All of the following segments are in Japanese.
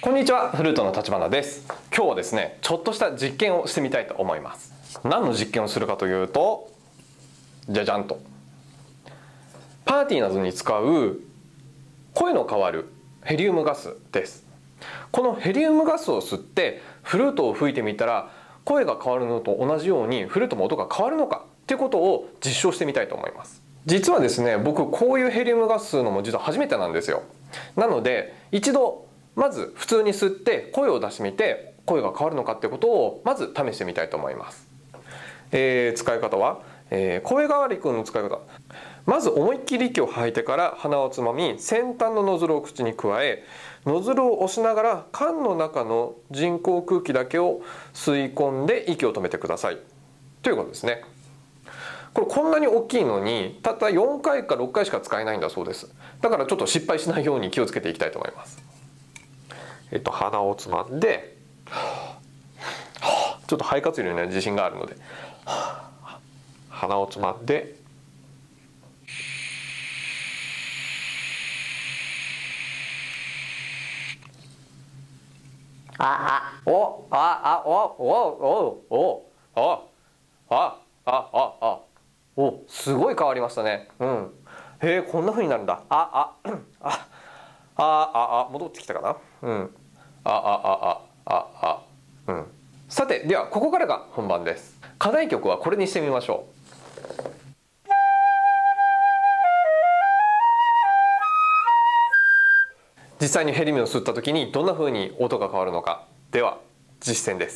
こんにちは、フルートの立花です。今日はですね、ちょっとした実験をしてみたいと思います。何の実験をするかというと、じゃじゃんと。パーティーなどに使う声の変わるヘリウムガスです。このヘリウムガスを吸ってフルートを吹いてみたら、声が変わるのと同じようにフルートも音が変わるのかっていうことを実証してみたいと思います。実はですね、僕こういうヘリウムガス吸うのも実は初めてなんですよ。なので一度まず普通に吸って声を出してみて声が変わるのかってことをまず試してみたいと思います。使い方は、声変わりくんの使い方。まず思いっきり息を吐いてから鼻をつまみ、先端のノズルを口に加え、ノズルを押しながら缶の中の人工空気だけを吸い込んで息を止めてくださいということですね。こんなに大きいのにたった4回か6回しか使えないんだそうです。だからちょっと失敗しないように気をつけていきたいと思います。鼻をつまんで、ちょっと肺活量には自信があるので、鼻をつまんで、すごい変わりましたね。へえ、こんな風になるんだ。戻ってきたかな。さて、ではここからが本番です。課題曲はこれにしてみましょう。実際にヘリウムを吸った時にどんな風に音が変わるのか。では実践です。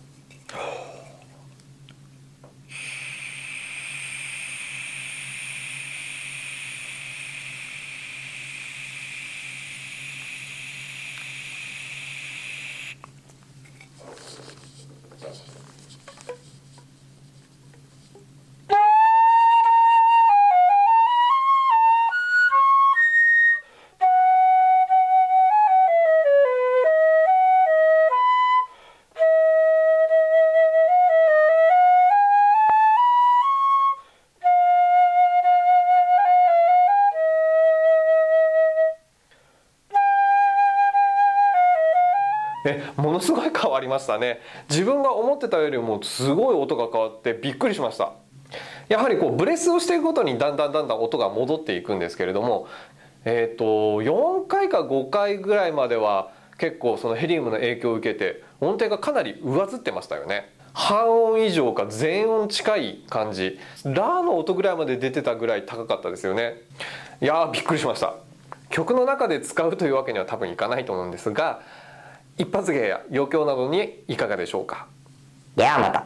ものすごい変わりましたね。自分が思ってたよりもすごい音が変わってびっくりしました。やはりブレスをしていくごとにだんだん音が戻っていくんですけれども、4回か5回ぐらいまでは結構そのヘリウムの影響を受けて音程がかなり上ずってましたよね。半音以上か全音近い感じ、ラの音ぐらいまで出てたぐらい高かったですよね。いやー、びっくりしました。曲の中で使うというわけには多分いかないと思うんですが、一発芸や余興などにいかがでしょうか。 ではまた。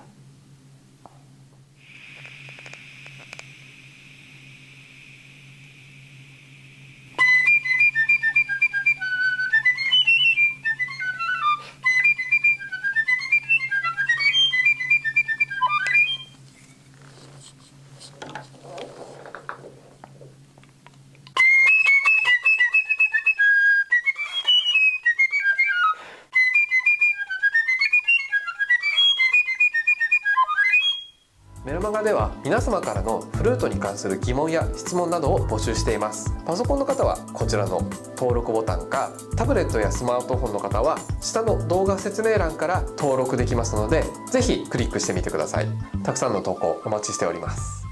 メルマガでは皆様からのフルートに関する疑問や質問などを募集しています。パソコンの方はこちらの登録ボタンか、タブレットやスマートフォンの方は下の動画説明欄から登録できますので、ぜひクリックしてみてください。たくさんの投稿お待ちしております。